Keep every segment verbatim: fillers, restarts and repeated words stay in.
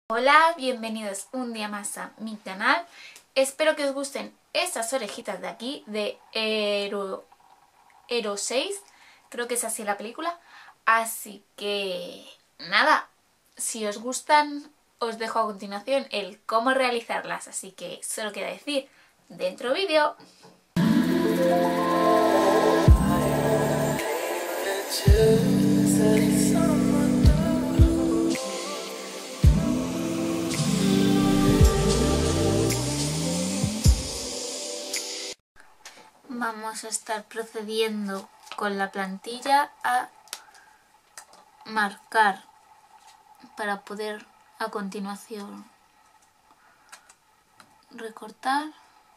Hola, bienvenidos un día más a mi canal. Espero que os gusten estas orejitas de aquí de Hero, Hero seis. Creo que es así la película. Así que nada, si os gustan os dejo a continuación el cómo realizarlas. Así que solo queda decir, dentro vídeo. Vamos a estar procediendo con la plantilla a marcar para poder a continuación recortar.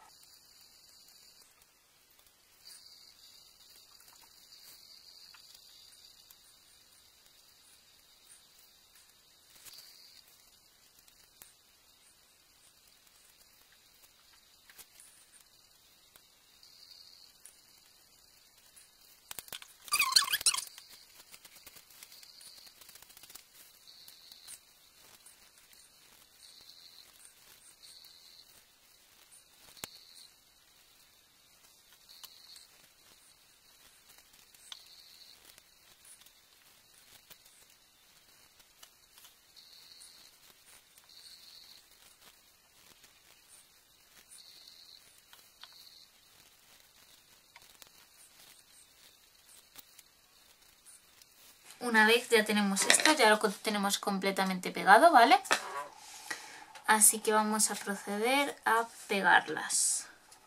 Una vez ya tenemos esto, ya lo tenemos completamente pegado, ¿vale? Así que vamos a proceder a pegarlas.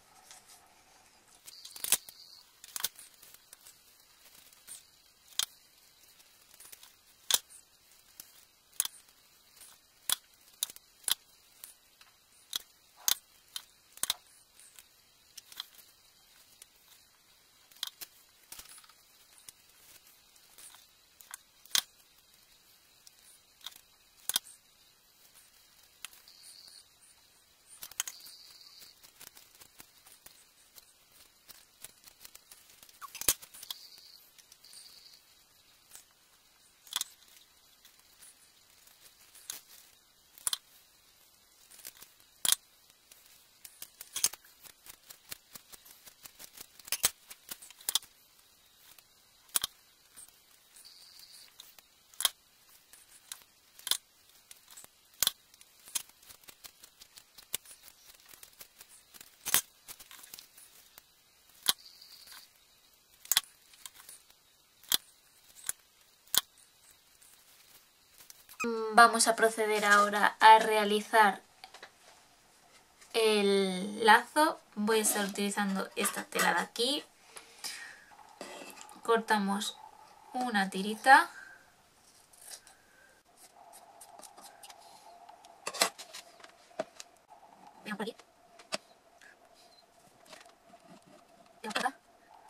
Vamos a proceder ahora a realizar el lazo. Voy a estar utilizando esta tela de aquí. Cortamos una tirita. Venga, por aquí. Venga, por acá.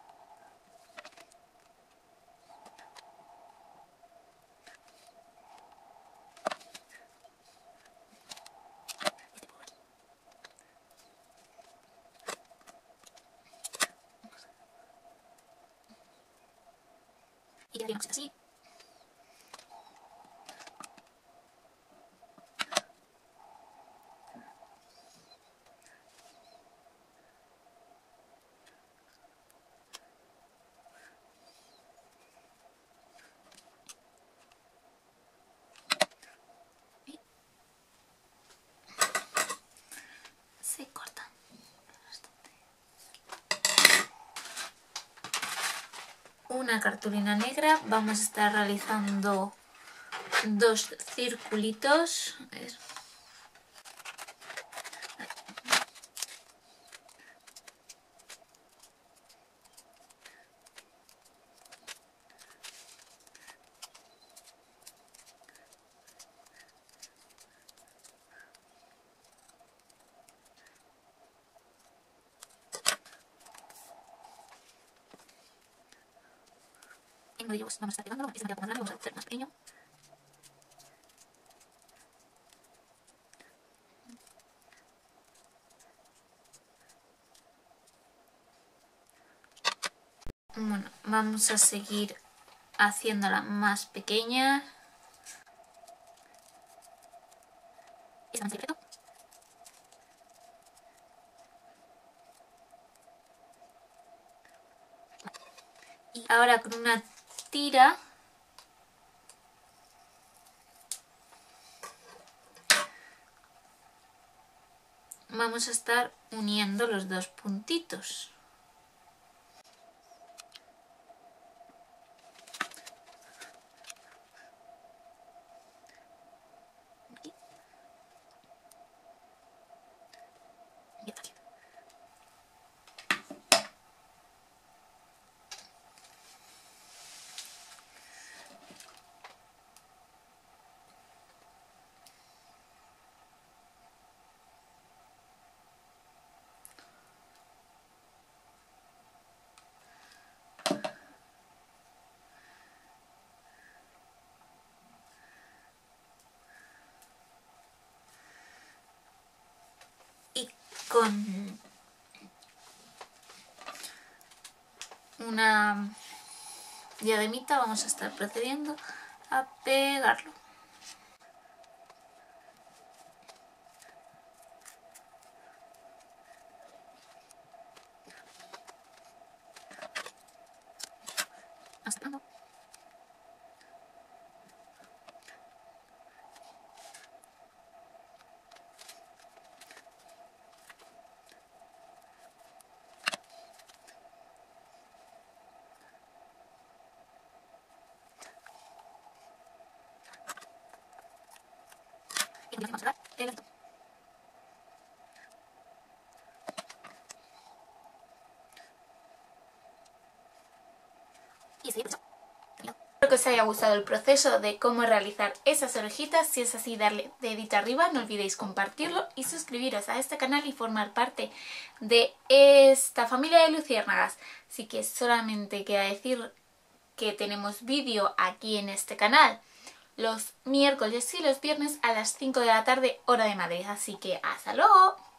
Y ya tenemos así. Se corta. Una cartulina negra. Vamos a estar realizando dos circulitos. A ver. En medio vamos a estar pegándolo, empieza a quedar más grande, vamos a hacer más pequeño. Bueno, vamos a seguir haciéndola más pequeña. Este no es secreto. Y ahora con una tira vamos a estar uniendo los dos puntitos. Aquí. Y aquí. Y con una diademita vamos a estar procediendo a pegarlo. Hasta luego. Y vamos a cerrar el gatito. Y seguir por eso. Espero que os haya gustado el proceso de cómo realizar esas orejitas. Si es así, darle dedito arriba, no olvidéis compartirlo y suscribiros a este canal y formar parte de esta familia de luciérnagas. Así que solamente queda decir que tenemos vídeo aquí en este canal los miércoles y los viernes a las cinco de la tarde, hora de Madrid. Así que hasta luego.